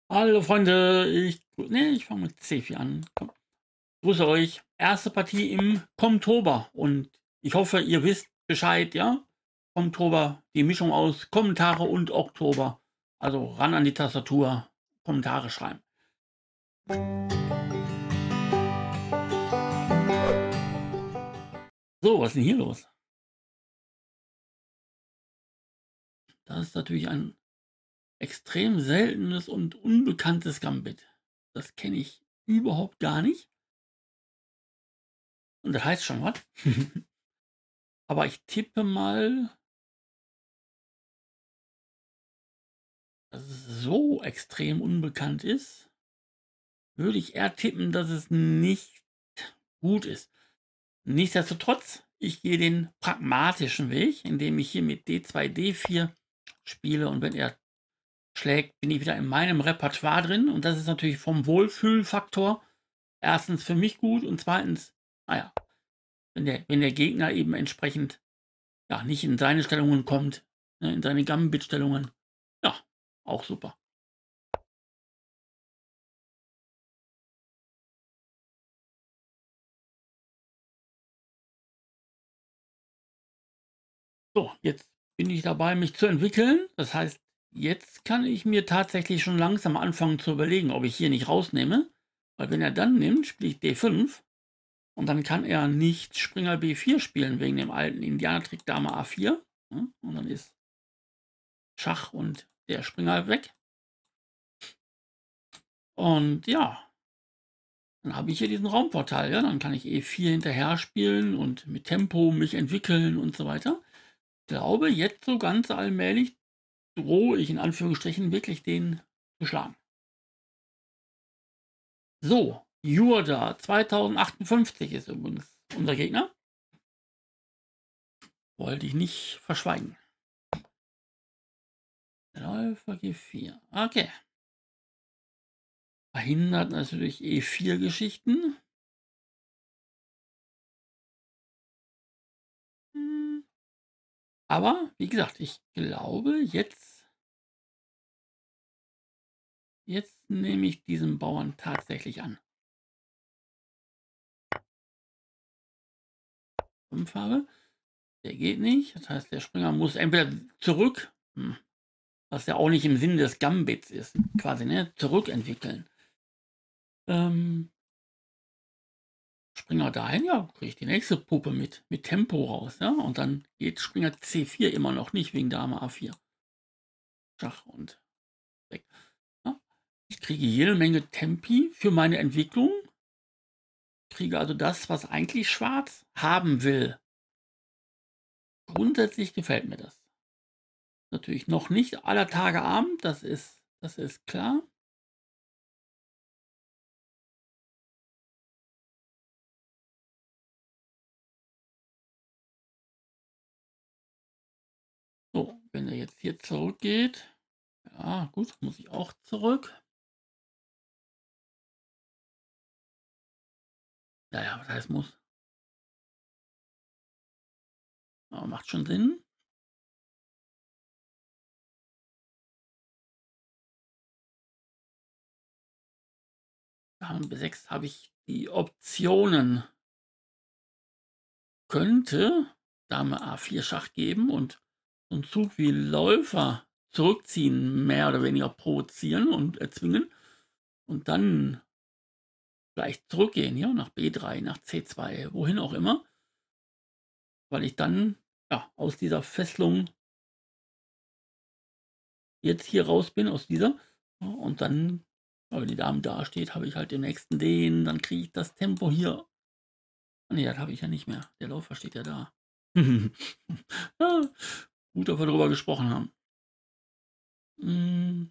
Hallo Freunde, ich fange mit C4 an. Komm, grüße euch. Erste Partie im Komtober und ich hoffe, ihr wisst Bescheid, ja? Komtober, die Mischung aus Kommentare und Oktober. Also ran an die Tastatur, Kommentare schreiben. So, was ist denn hier los? Das ist natürlich ein extrem seltenes und unbekanntes Gambit. Das kenne ich überhaupt gar nicht. Und das heißt schon was. Aber ich tippe mal, dass es so extrem unbekannt ist, würde ich eher tippen, dass es nicht gut ist. Nichtsdestotrotz, ich gehe den pragmatischen Weg, indem ich hier mit D2, D4 spiele und wenn er schlägt, bin ich wieder in meinem Repertoire drin und das ist natürlich vom Wohlfühlfaktor erstens für mich gut und zweitens, naja, wenn der Gegner eben entsprechend ja, nicht in seine Stellungen kommt, ne, in seine Gambit-Stellungen, ja, auch super. So, jetzt bin ich dabei, mich zu entwickeln. Das heißt, jetzt kann ich mir tatsächlich schon langsam anfangen zu überlegen, ob ich hier nicht rausnehme. Weil wenn er dann nimmt, spiele ich D5 und dann kann er nicht Springer B4 spielen wegen dem alten Indianertrick Dame A4. Ja, und dann ist Schach und der Springer weg. Und ja, dann habe ich hier diesen Raumvorteil. Ja? Dann kann ich E4 hinterher spielen und mit Tempo mich entwickeln und so weiter. Ich glaube, jetzt so ganz allmählich drohe ich in Anführungsstrichen wirklich den zu schlagen. So, Jurda 2058 ist übrigens unser Gegner. Wollte ich nicht verschweigen. Läufer G4. Okay. Verhindert natürlich E4-Geschichten. Aber, wie gesagt, ich glaube, jetzt nehme ich diesen Bauern tatsächlich an. 5 habe. Der geht nicht. Das heißt, der Springer muss entweder zurück, was ja auch nicht im Sinne des Gambits ist, quasi, ne, zurückentwickeln. Springer dahin, ja, kriege ich die nächste Puppe mit Tempo raus, ja, und dann geht Springer C4 immer noch nicht wegen Dame A4. Schach und weg. Ja. Ich kriege jede Menge Tempi für meine Entwicklung, kriege also das, was eigentlich Schwarz haben will. Grundsätzlich gefällt mir das. Natürlich noch nicht aller Tage Abend, das ist klar. So, wenn er jetzt hier zurückgeht, ja gut, muss ich auch zurück. Naja, was heißt muss? Aber macht schon Sinn. Dame B6 habe ich die Optionen. Könnte Dame A4 Schach geben und so 'n Zug wie Läufer zurückziehen, mehr oder weniger provozieren und erzwingen und dann vielleicht zurückgehen, ja, nach B3, nach C2, wohin auch immer, weil ich dann, ja, aus dieser Fesselung jetzt hier raus bin, aus dieser, ja, und dann, ja, wenn die Dame dasteht, habe ich halt den nächsten den, dann kriege ich das Tempo hier. Ne, das habe ich ja nicht mehr. Der Läufer steht ja da. Ja, gut, dass wir drüber gesprochen haben. Hm.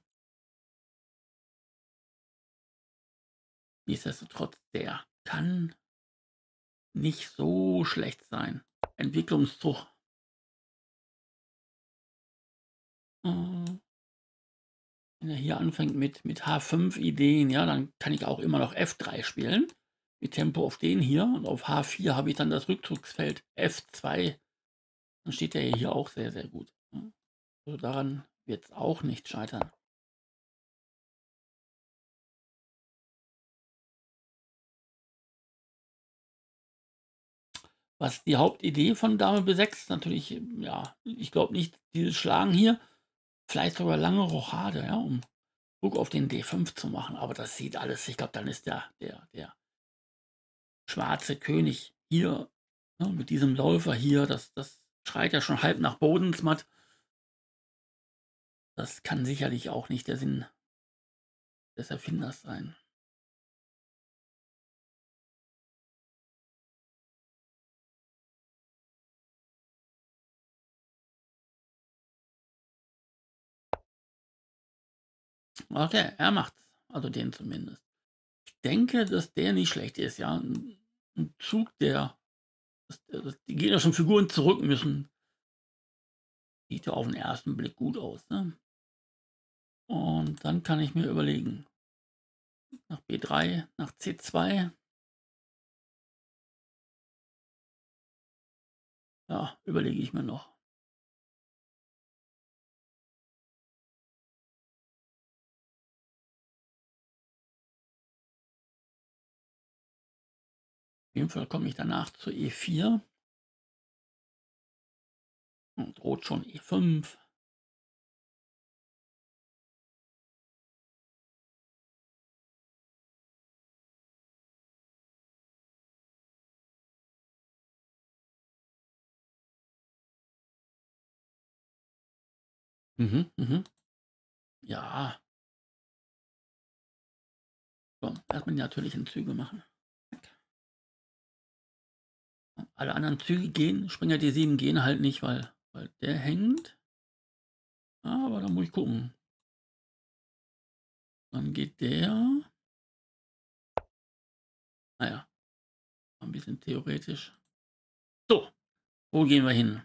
Nichtsdestotrotz, der kann nicht so schlecht sein. Entwicklungsdruck. Wenn er hier anfängt mit H5 Ideen, ja, dann kann ich auch immer noch F3 spielen. Mit Tempo auf den hier und auf H4 habe ich dann das Rückzugsfeld F2. Dann steht der hier auch sehr, sehr gut. Also daran wird es auch nicht scheitern. Was die Hauptidee von Dame B6 natürlich, ja, ich glaube nicht dieses Schlagen hier, vielleicht sogar lange Rochade, ja, um Druck auf den D5 zu machen, aber das sieht alles, ich glaube, dann ist der schwarze König hier, ne, mit diesem Läufer hier, das schreit ja schon halb nach Bodensmatt. Das kann sicherlich auch nicht der Sinn des Erfinders sein. Okay, er macht's, also den zumindest. Ich denke, dass der nicht schlecht ist, ja. Ein Zug, die gegnerischen Figuren zurück müssen, sieht ja auf den ersten Blick gut aus, ne? Und dann kann ich mir überlegen, nach B3, nach C2, ja, überlege ich mir noch. Auf jeden Fall komme ich danach zu E4 und droht schon E5. Ja, so, erstmal die natürlichen Züge machen. Alle anderen Züge gehen, Springer D7 gehen halt nicht, weil der hängt. Aber da muss ich gucken. Dann geht der. Naja, ein bisschen theoretisch. So, wo gehen wir hin?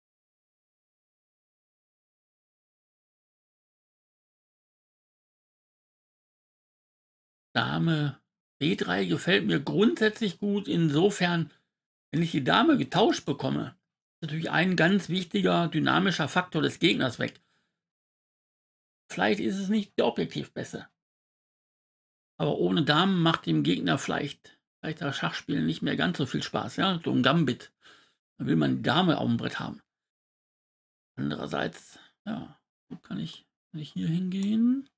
Dame B3 gefällt mir grundsätzlich gut. Insofern, wenn ich die Dame getauscht bekomme, ist natürlich ein ganz wichtiger dynamischer Faktor des Gegners weg. Vielleicht ist es nicht der objektiv besser. Aber ohne Damen macht dem Gegner vielleicht das Schachspielen nicht mehr ganz so viel Spaß. Ja? So ein Gambit. Da will man die Dame auf dem Brett haben. Andererseits, ja, so kann ich hier hingehen.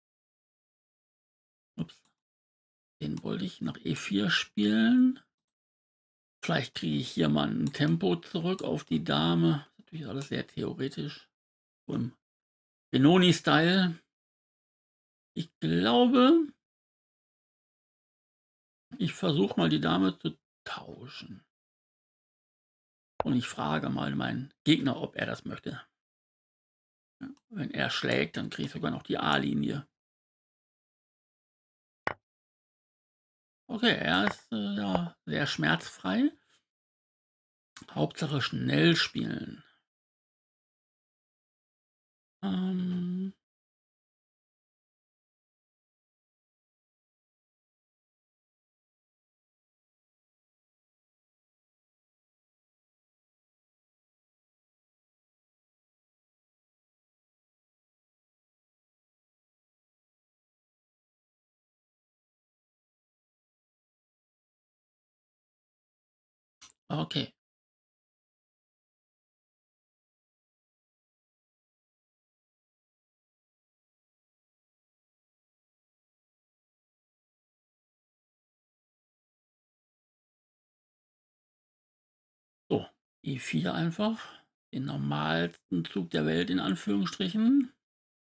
Ups. Den wollte ich nach E4 spielen. Vielleicht kriege ich hier mal ein Tempo zurück auf die Dame. Das ist natürlich alles sehr theoretisch. So im Benoni-Style. Ich glaube, ich versuche mal die Dame zu tauschen. Und ich frage mal meinen Gegner, ob er das möchte. Wenn er schlägt, dann kriege ich sogar noch die A-Linie. Okay, er ist ja sehr schmerzfrei. Hauptsache schnell spielen. Ähm, okay. So, E4 einfach. Den normalsten Zug der Welt in Anführungsstrichen.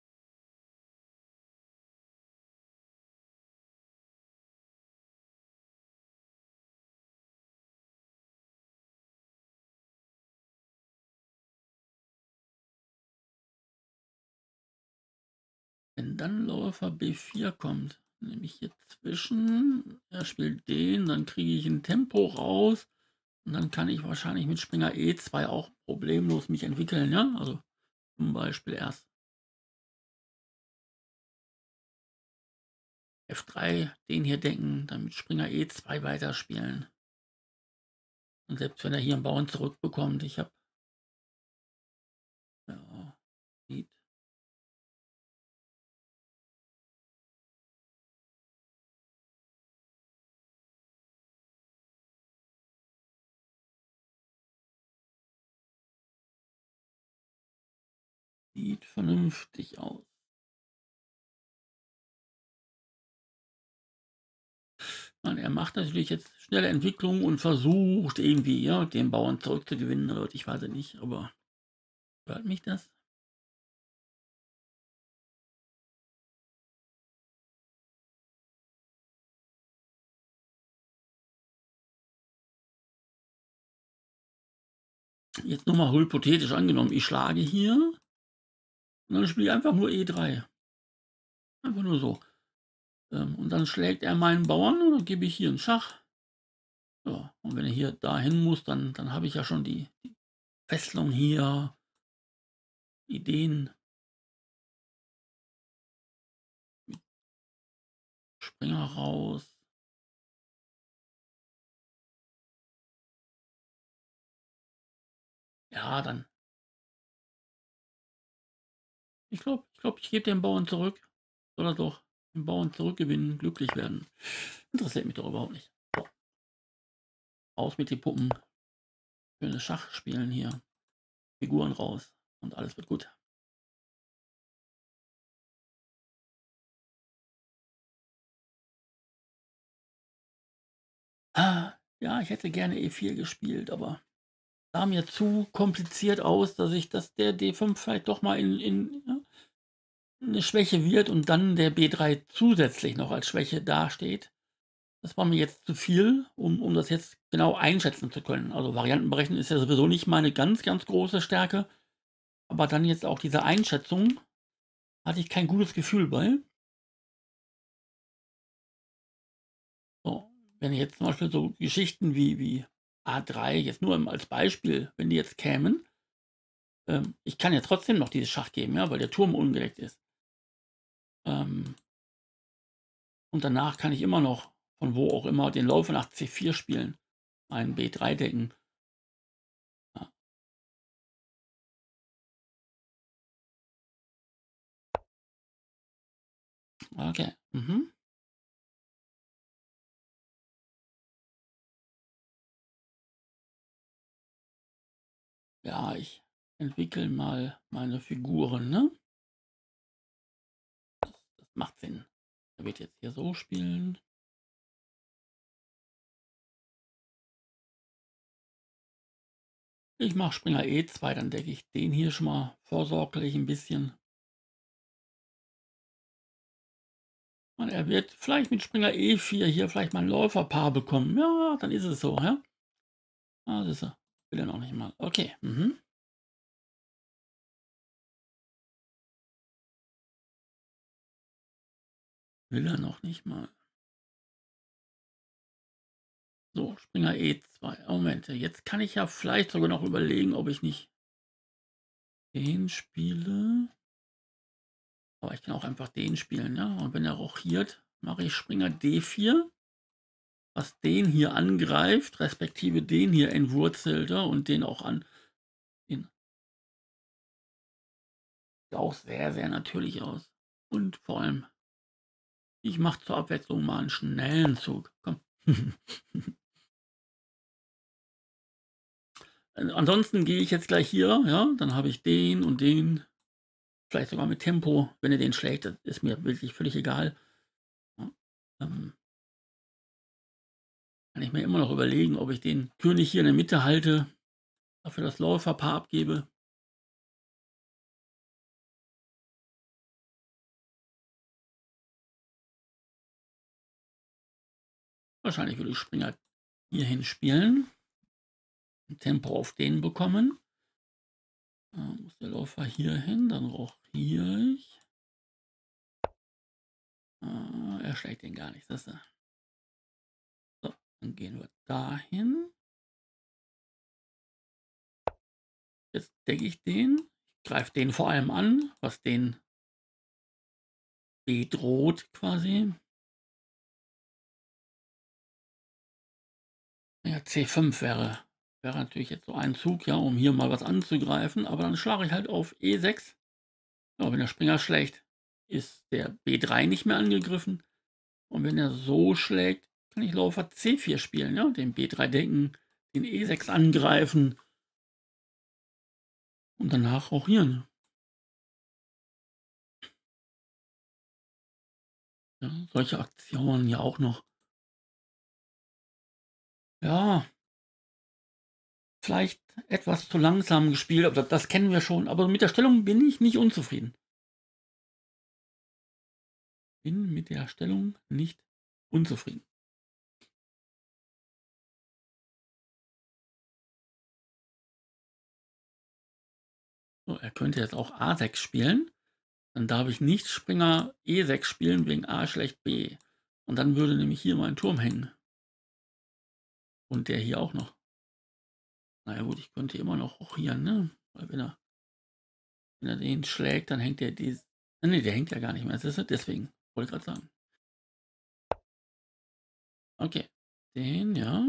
Wenn dann Läufer B4 kommt, nämlich hier zwischen, er spielt den, dann kriege ich ein Tempo raus und dann kann ich wahrscheinlich mit Springer E2 auch problemlos mich entwickeln, ja? Also zum Beispiel erst F3, den hier denken, dann mit Springer E2 weiterspielen. Und selbst wenn er hier einen Bauern zurückbekommt, ich habe ja, sieht. Sieht vernünftig aus. Nein, er macht natürlich jetzt schnelle Entwicklungen und versucht irgendwie, ja, den Bauern zurückzugewinnen oder ich weiß es nicht, aber hört mich das? Jetzt nur mal hypothetisch angenommen, ich schlage hier und dann spiele ich einfach nur E3. Einfach nur so. Und dann schlägt er meinen Bauern und dann gebe ich hier einen Schach. Ja, und wenn er hier dahin muss, dann habe ich ja schon die Fesselung hier, Ideen, Springer raus. Ja, dann. Ich gebe den Bauern zurück. Soll er doch den Bauern zurückgewinnen, glücklich werden. Interessiert mich doch überhaupt nicht. So. Aus mit den Puppen. Schönes Schach spielen hier. Figuren raus. Und alles wird gut. Ja, ich hätte gerne E4 gespielt, aber sah mir zu kompliziert aus, dass der D5 vielleicht doch mal in eine Schwäche wird und dann der B3 zusätzlich noch als Schwäche dasteht. Das war mir jetzt zu viel, um das jetzt genau einschätzen zu können. Also Variantenberechnen ist ja sowieso nicht meine ganz, ganz große Stärke. Aber dann jetzt auch diese Einschätzung hatte ich kein gutes Gefühl bei. So, wenn jetzt zum Beispiel so Geschichten wie A3, jetzt nur als Beispiel, wenn die jetzt kämen, ich kann ja trotzdem noch dieses Schach geben, ja, weil der Turm ungedeckt ist. Und danach kann ich immer noch von wo auch immer den Läufer nach C4 spielen, einen B3 decken. Ja. Okay. Mhm. Ja, ich entwickle mal meine Figuren, ne? Das macht Sinn. Er wird jetzt hier so spielen. Ich mache Springer E2, dann decke ich den hier schon mal vorsorglich ein bisschen. Und er wird vielleicht mit Springer E4 hier vielleicht mal ein Läuferpaar bekommen. Ja, dann ist es so, ja. Ah, das ist er. Will er noch nicht mal. Okay. Mhm. Will er noch nicht mal. So, Springer E2. Moment, jetzt kann ich ja vielleicht sogar noch überlegen, ob ich nicht den spiele. Aber ich kann auch einfach den spielen, ja. Und wenn er rochiert, mache ich Springer D4, was den hier angreift, respektive den hier entwurzelt, ja, und den auch an. Den sieht auch sehr, sehr natürlich aus. Und vor allem, ich mache zur Abwechslung mal einen schnellen Zug. Komm. Ansonsten gehe ich jetzt gleich hier, ja, dann habe ich den und den, vielleicht sogar mit Tempo. Wenn er den schlägt, das ist mir wirklich völlig egal. Ja, kann ich mir immer noch überlegen, ob ich den König hier in der Mitte halte, dafür das Läuferpaar abgebe. Wahrscheinlich würde ich Springer hierhin spielen. Tempo auf den bekommen. Muss der Läufer hier hin, dann rochiere ich. Er schlägt den gar nicht, das ist er. So, dann gehen wir dahin. Jetzt decke ich den. Ich greife den vor allem an, was den bedroht quasi. Ja, C5 wäre natürlich jetzt so ein Zug, ja, um hier mal was anzugreifen. Aber dann schlage ich halt auf E6. Ja, wenn der Springer schlägt, ist der B3 nicht mehr angegriffen. Und wenn er so schlägt, kann ich Läufer C4 spielen, ja, den B3 decken, den E6 angreifen und danach rochieren. Ja, solche Aktionen ja auch noch. Ja, vielleicht etwas zu langsam gespielt, aber das kennen wir schon. Aber mit der Stellung bin ich nicht unzufrieden. Bin mit der Stellung nicht unzufrieden. So, er könnte jetzt auch A6 spielen. Dann darf ich nicht Springer E6 spielen wegen A schlecht B. Und dann würde nämlich hier mein Turm hängen. Und der hier auch noch. Naja gut, ich könnte immer noch hochieren, ne? Weil wenn er den schlägt, dann hängt der die. Ne, der hängt ja gar nicht mehr. Das ist deswegen. Wollte ich gerade sagen. Okay. Den, ja.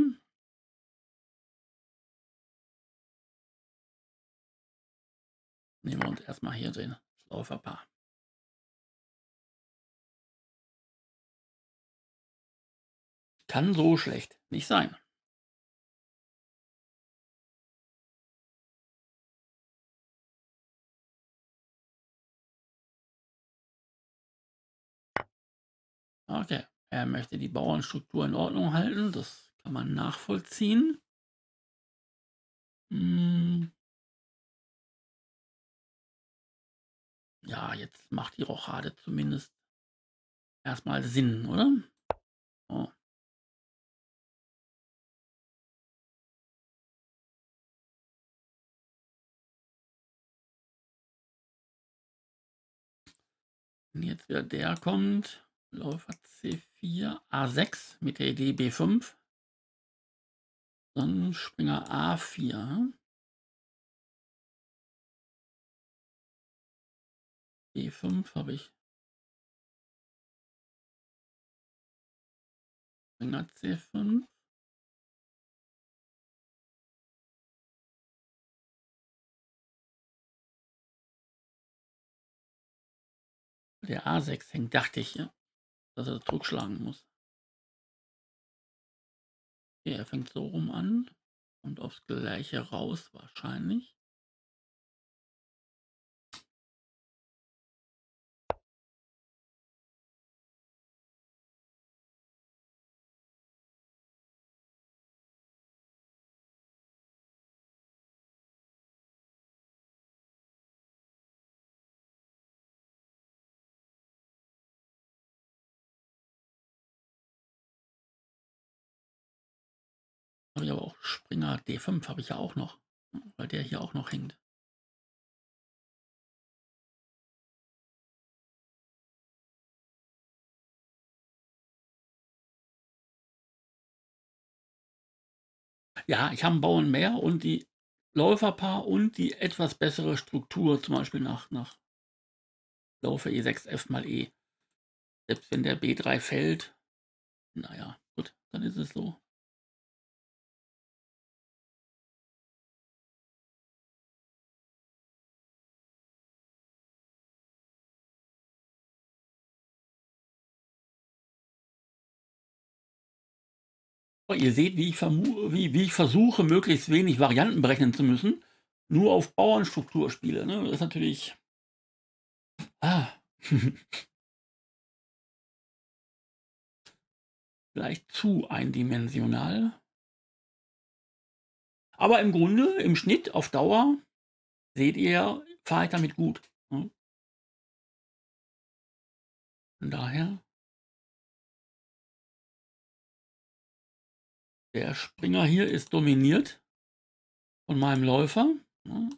Nehmen wir uns erstmal hier den Läuferpaar. Kann so schlecht nicht sein. Okay. Er möchte die Bauernstruktur in Ordnung halten. Das kann man nachvollziehen. Ja, jetzt macht die Rochade zumindest erstmal Sinn, oder? Oh. Wenn jetzt wieder der kommt, Läufer C4, A6 mit der Idee B5, dann Springer A4, B5 habe ich, Springer C5, der A6 hängt, dachte ich, ja, dass er Druck schlagen muss. Okay, er fängt so rum an, kommt aufs Gleiche raus wahrscheinlich. Habe ich aber auch Springer D5 habe ich ja auch noch, weil der hier auch noch hängt. Ja, ich habe einen Bauern mehr und die Läuferpaar und die etwas bessere Struktur, zum Beispiel nach Läufer E6, F mal E. Selbst wenn der B3 fällt, naja, gut, dann ist es so. Aber ihr seht, wie ich versuche, möglichst wenig Varianten berechnen zu müssen, nur auf Bauernstruktur spiele. Ne? Das ist natürlich vielleicht zu eindimensional. Aber im Grunde, im Schnitt, auf Dauer, seht ihr, fahre ich damit gut. Ne? Von daher, der Springer hier ist dominiert von meinem Läufer. Ne?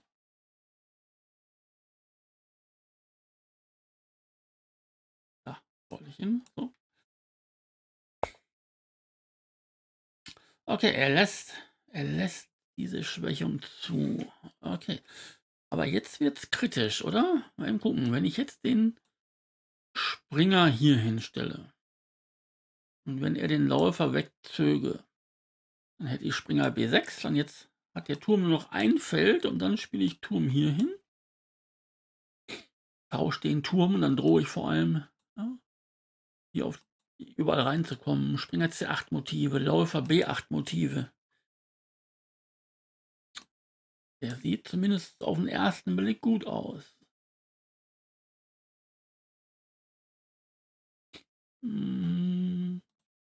Da wollte ich hin. So. Okay, er lässt diese Schwächung zu. Okay. Aber jetzt wird es kritisch, oder? Mal gucken, wenn ich jetzt den Springer hier hinstelle und wenn er den Läufer wegzöge, dann hätte ich Springer B6, dann jetzt hat der Turm nur noch ein Feld und dann spiele ich Turm hier hin, tausche den Turm und dann drohe ich vor allem, ja, hier auf überall reinzukommen. Springer C8 Motive, Läufer B8 Motive. Der sieht zumindest auf den ersten Blick gut aus. Hm.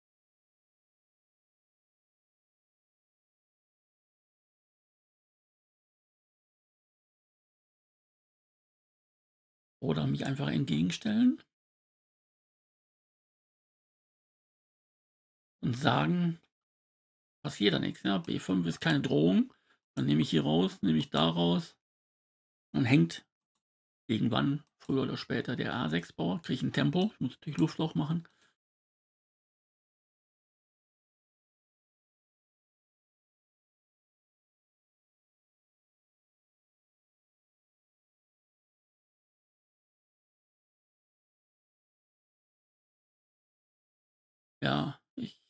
Oder mich einfach entgegenstellen und sagen, passiert da nichts. Ja? B5 ist keine Drohung. Dann nehme ich hier raus, nehme ich da raus. Dann hängt irgendwann, früher oder später, der A6-Bauer. Kriege ich ein Tempo. Ich muss natürlich Luftloch machen. Ja, ich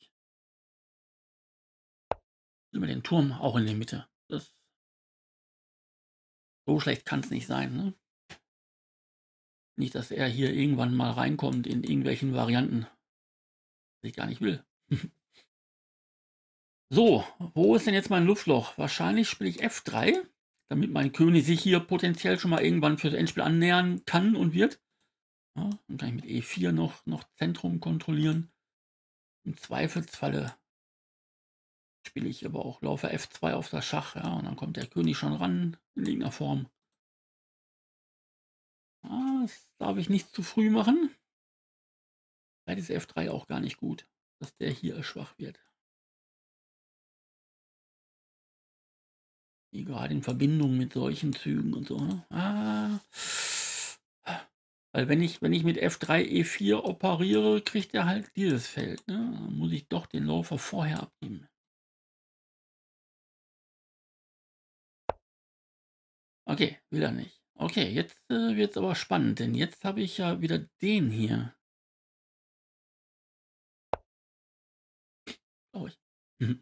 will mir den Turm auch in die Mitte. So schlecht kann es nicht sein. Ne? Nicht, dass er hier irgendwann mal reinkommt in irgendwelchen Varianten, die ich gar nicht will. So, wo ist denn jetzt mein Luftloch? Wahrscheinlich spiele ich F3, damit mein König sich hier potenziell schon mal irgendwann für das Endspiel annähern kann und wird. Ja, dann kann ich mit E4 noch Zentrum kontrollieren. Im Zweifelsfalle spiele ich aber auch Laufe F2 auf das Schach, ja, und dann kommt der König schon ran in irgendeiner Form. Das darf ich nicht zu früh machen. Vielleicht ist F3 auch gar nicht gut, dass der hier schwach wird. Wie gerade in Verbindung mit solchen Zügen und so. Ne? Weil wenn ich mit F3, E4 operiere, kriegt er halt dieses Feld. Ne? Dann muss ich doch den Läufer vorher abgeben. Okay, will er nicht. Okay, jetzt wird es aber spannend, denn jetzt habe ich ja wieder den hier. Glaube ich. Mhm.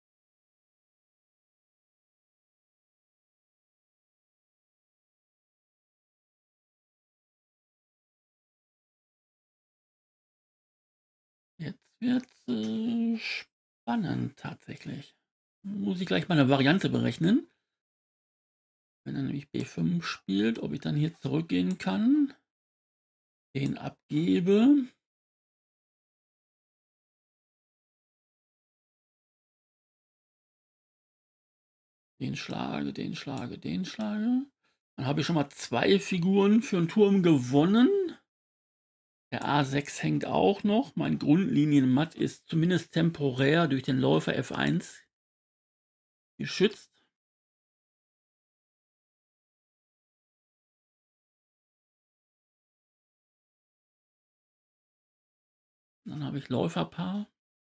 Jetzt wird es spannend tatsächlich. Muss ich gleich mal eine Variante berechnen. Wenn er nämlich B5 spielt, ob ich dann hier zurückgehen kann, den abgebe. Den schlage, den schlage, den schlage. Dann habe ich schon mal 2 Figuren für einen Turm gewonnen. Der A6 hängt auch noch. Mein Grundlinienmatt ist zumindest temporär durch den Läufer F1 geschützt. Dann habe ich Läuferpaar.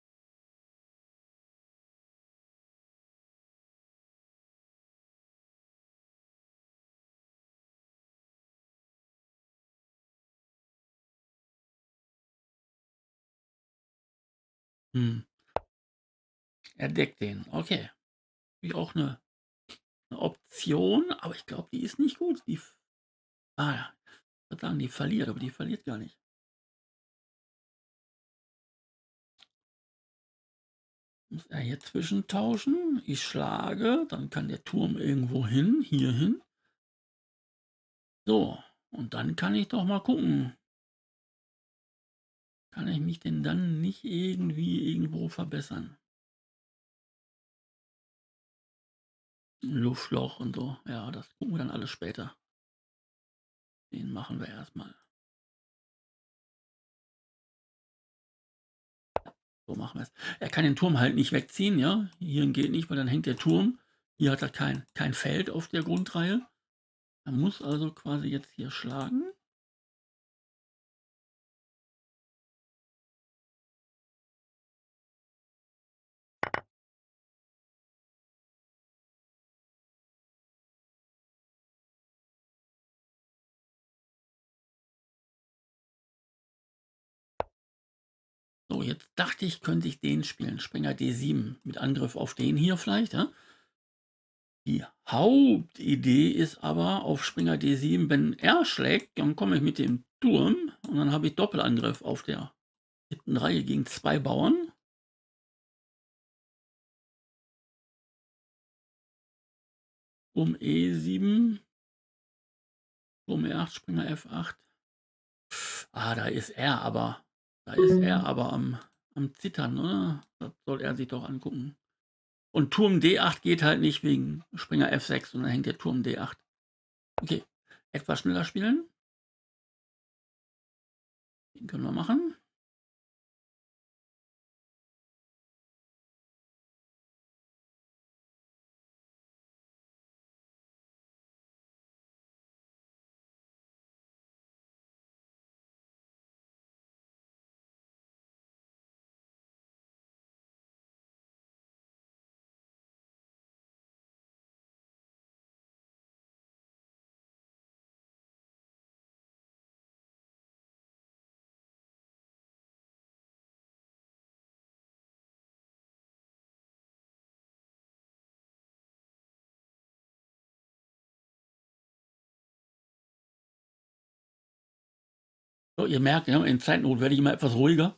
Er deckt den. Okay. Wie auch eine Option, aber ich glaube, die ist nicht gut. Ja, ich würde sagen, die verliert, aber die verliert gar nicht. Muss er hier zwischentauschen? Ich schlage, dann kann der Turm irgendwo hin, hier hin. So, und dann kann ich doch mal gucken. Kann ich mich denn dann nicht irgendwie irgendwo verbessern? Ein Luftloch und so. Ja, das gucken wir dann alles später. Den machen wir erstmal. So machen wir es. Er kann den Turm halt nicht wegziehen, ja. Hier geht nicht, weil dann hängt der Turm. Hier hat er kein Feld auf der Grundreihe. Er muss also quasi jetzt hier schlagen. So, jetzt dachte ich, könnte ich den spielen. Springer D7 mit Angriff auf den hier vielleicht. Ja? Die Hauptidee ist aber auf Springer D7, wenn er schlägt, dann komme ich mit dem Turm und dann habe ich Doppelangriff auf der 7. Reihe gegen 2 Bauern. Um E7, um E8, Springer F8. Da ist er aber. Da ist er aber am Zittern, oder? Das soll er sich doch angucken. Und Turm D8 geht halt nicht wegen Springer F6 und dann hängt der Turm D8. Okay, etwas schneller spielen. Den können wir machen. So, ihr merkt, ja, in Zeitnot werde ich immer etwas ruhiger.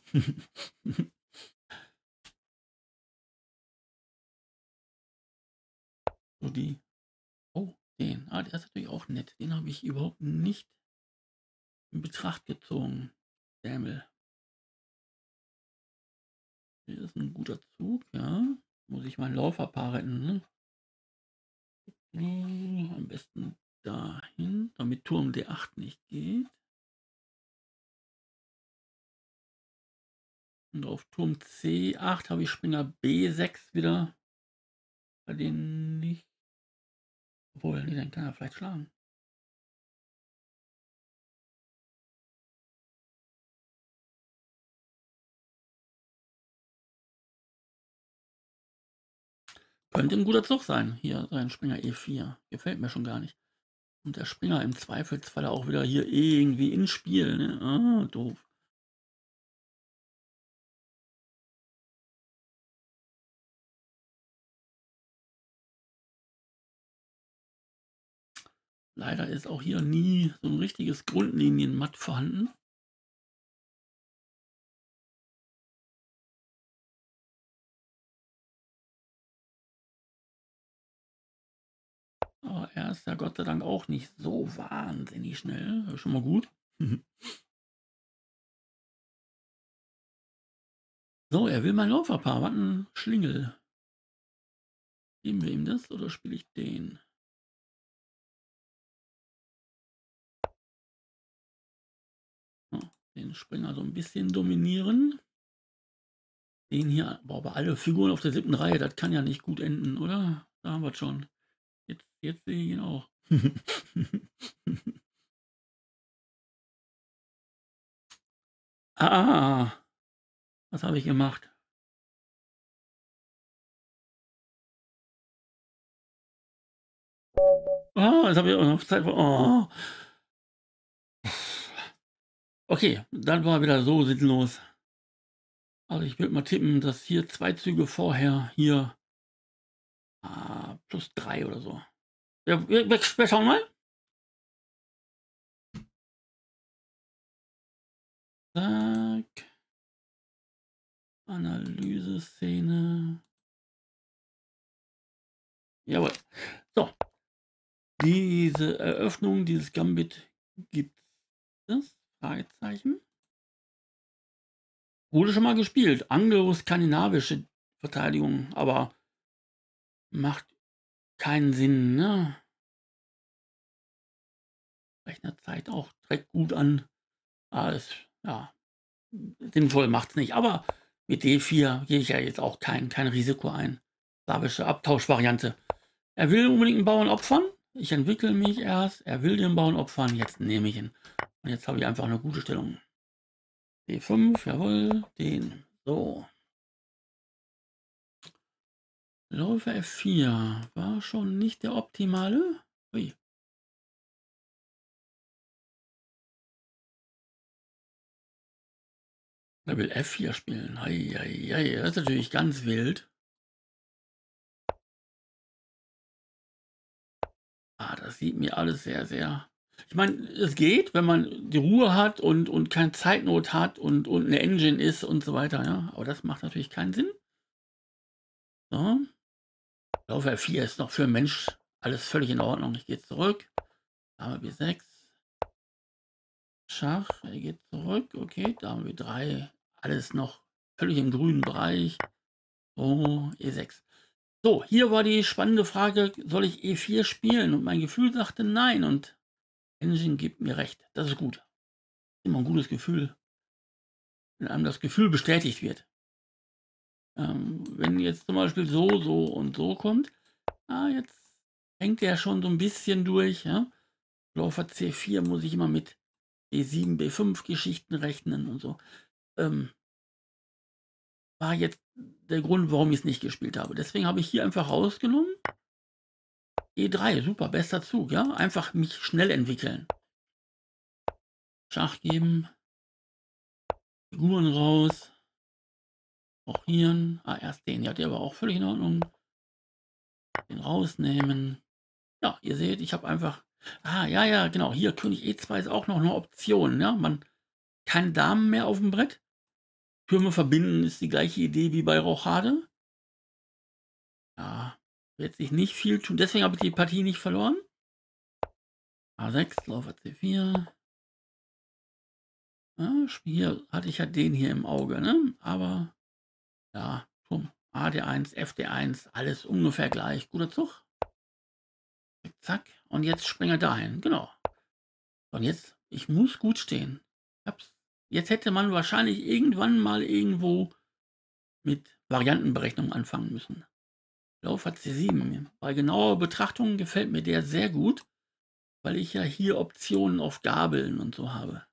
So die. Oh, den. Ah, der ist natürlich auch nett. Den habe ich überhaupt nicht in Betracht gezogen. Dämel. Hier ist ein guter Zug, ja. Muss ich mein Läuferpaar retten, ne? Am besten dahin, damit Turm D8 nicht geht. Und auf Turm C8 habe ich Springer B6 wieder. Bei denen nicht. Obwohl, nee, dann kann er vielleicht schlagen. Könnte ein guter Zug sein. Hier sein Springer E4. Gefällt mir schon gar nicht. Und der Springer im Zweifelsfall auch wieder hier irgendwie ins Spiel. Ne? Ah, doof. Leider ist auch hier nie so ein richtiges Grundlinienmatt vorhanden. Aber er ist ja Gott sei Dank auch nicht so wahnsinnig schnell. Das ist schon mal gut. So, er will mein Läuferpaar. Was ein Schlingel. Geben wir ihm das oder spiele ich den? Oh, den Springer so ein bisschen dominieren. Den hier, boah, aber alle Figuren auf der 7. Reihe, das kann ja nicht gut enden, oder? Da haben wir es schon. Jetzt sehe ich ihn auch. Ah, was habe ich gemacht? Oh, jetzt habe ich auch noch Zeit. Oh. Okay, dann war wieder so sinnlos. Also ich würde mal tippen, dass hier 2 Züge vorher hier +3 oder so. Ja, wir schauen mal. Zack. Analyse-Szene. Jawohl. So. Diese Eröffnung, dieses Gambit gibt es? Fragezeichen. Wurde schon mal gespielt. Anglo-skandinavische Verteidigung, aber macht keinen Sinn, ne? Rechnerzeit auch direkt gut an. Alles, ja, sinnvoll macht es nicht. Aber mit D4 gehe ich ja jetzt auch kein Risiko ein. Slawische Abtauschvariante. Er will unbedingt einen Bauern opfern. Ich entwickle mich erst. Er will den Bauern opfern. Jetzt nehme ich ihn. Und jetzt habe ich einfach eine gute Stellung. D5, jawohl, den. So. Läufer F4 war schon nicht der optimale. Ui. Er will F4 spielen. Hei, hei, hei. Das ist natürlich ganz wild. Das sieht mir alles sehr, sehr. Ich meine, es geht, wenn man die Ruhe hat und keine Zeitnot hat und eine Engine ist und so weiter. Ja? Aber das macht natürlich keinen Sinn. So. Läufer F4 ist noch für einen Mensch alles völlig in Ordnung. Ich gehe zurück. Dame B6. Schach, er geht zurück. Okay, Dame B3. alles noch völlig im grünen Bereich. So, E6. So, hier war die spannende Frage, soll ich E4 spielen? Und mein Gefühl sagte nein und Engine gibt mir recht. Das ist gut. Immer ein gutes Gefühl, wenn einem das Gefühl bestätigt wird. Wenn jetzt zum Beispiel so und so kommt, jetzt hängt der schon so ein bisschen durch. Ja? Läufer C4 muss ich immer mit B7, B5 Geschichten rechnen und so. War jetzt der Grund, warum ich es nicht gespielt habe. Deswegen habe ich hier einfach rausgenommen. E3, super, bester Zug, ja. Einfach mich schnell entwickeln. Schach geben. Figuren raus. Auch hier. Erst den. Ja, der war auch völlig in Ordnung. Den rausnehmen. Ja, ihr seht, ich habe einfach. Ja, genau. Hier König E2 ist auch noch eine Option. Ja, man kein Damen mehr auf dem Brett. Türme verbinden ist die gleiche Idee wie bei Rochade. Ja, wird sich nicht viel tun. Deswegen habe ich die Partie nicht verloren. A6, Läufer C4. Ja, hier hatte ich ja den hier im Auge, ne? Aber ja, Turm AD1, FD1, alles ungefähr gleich. Guter Zug. Zack. Und jetzt springe dahin. Genau. Und jetzt, ich muss gut stehen. Jetzt hätte man wahrscheinlich irgendwann mal irgendwo mit Variantenberechnung anfangen müssen. Läufer C7. Bei genauer Betrachtung gefällt mir der sehr gut, weil ich ja hier Optionen auf Gabeln und so habe.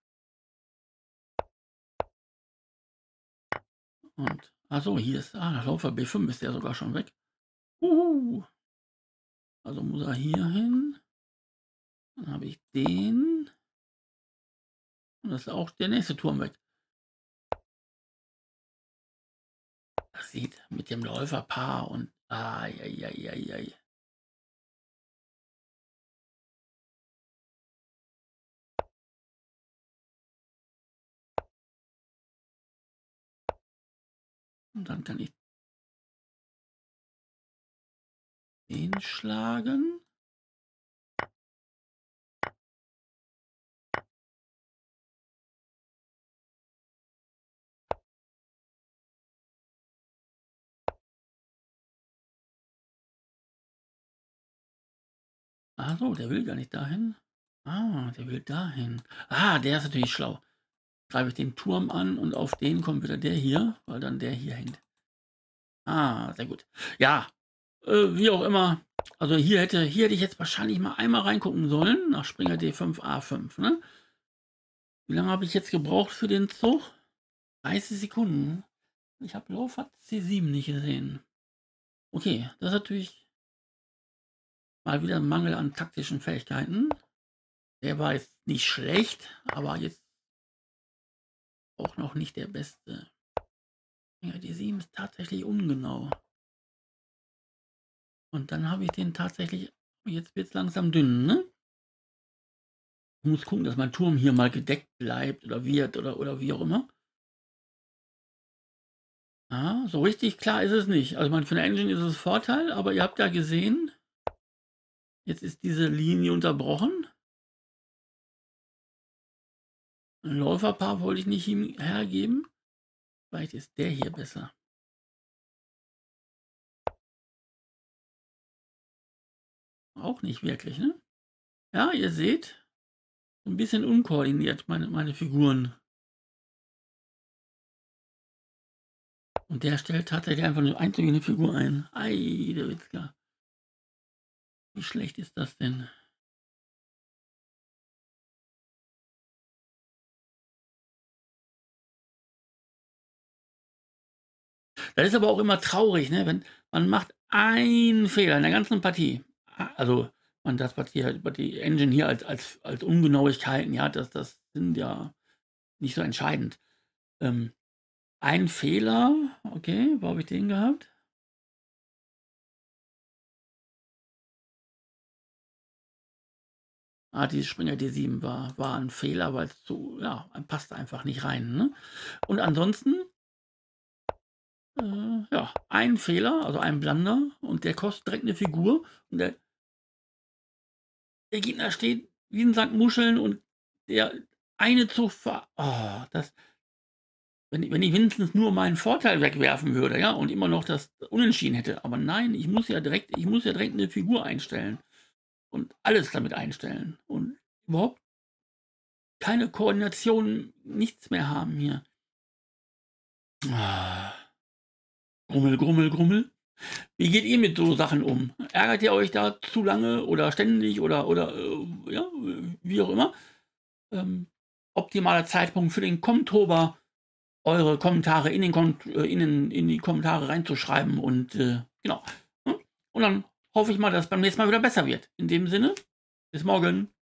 Und, achso, hier ist, Läufer B5 ist der sogar schon weg. Also muss er hier hin. Dann habe ich den. Und das ist auch der nächste Turm weg. Das sieht mit dem Läuferpaar und ai. Und dann kann ich den schlagen. So, der will gar nicht dahin. Der will dahin. Der ist natürlich schlau. Greife ich den Turm an und auf den kommt wieder der hier, weil dann der hier hängt. Sehr gut. Ja, wie auch immer. Also hier hätte ich jetzt wahrscheinlich mal einmal reingucken sollen, nach Springer D5, A5. Ne? Wie lange habe ich jetzt gebraucht für den Zug? 30 Sekunden. Ich habe Läufer C7 nicht gesehen. Okay, das ist natürlich mal wieder ein Mangel an taktischen Fähigkeiten. Der war jetzt nicht schlecht, aber jetzt auch noch nicht der beste. Springer D7 ist tatsächlich ungenau. Und dann habe ich den tatsächlich, jetzt wird es langsam dünn, ne? Ich muss gucken, dass mein Turm hier mal gedeckt bleibt oder wird oder wie auch immer. So richtig klar ist es nicht. Also für eine Engine ist es Vorteil, aber ihr habt ja gesehen, jetzt ist diese Linie unterbrochen. Ein Läuferpaar wollte ich nicht hergeben. Vielleicht ist der hier besser. Auch nicht wirklich, ne? Ja, ihr seht, ein bisschen unkoordiniert meine Figuren. Und der stellt tatsächlich einfach eine einzige Figur ein. Ei, der Witzka. Wie schlecht ist das denn? Das ist aber auch immer traurig, ne? Wenn man macht einen Fehler in der ganzen Partie. Also das, was die Engine hier als Ungenauigkeiten, ja, das sind ja nicht so entscheidend. Ein Fehler, okay, wo habe ich den gehabt? Dieses Springer D7 war ein Fehler, weil es so, ja, passt einfach nicht rein. Ne? Und ansonsten, ja, ein Fehler, also ein Blunder und der kostet direkt eine Figur und der Gegner steht wie ein Sack Muscheln und der eine Zug das wenn ich wenigstens nur meinen Vorteil wegwerfen würde, ja, und immer noch das Unentschieden hätte. Aber nein, ich muss ja direkt 'ne Figur einstellen und alles damit einstellen und überhaupt keine Koordination, nichts mehr haben hier. Ah, Grummel, Grummel, Grummel. Wie geht ihr mit so Sachen um? Ärgert ihr euch da zu lange oder ständig oder, ja, wie auch immer? Optimaler Zeitpunkt für den Kommtober, eure Kommentare in die Kommentare reinzuschreiben und, genau, ne? Und dann hoffe ich mal, dass es beim nächsten Mal wieder besser wird. In dem Sinne, bis morgen.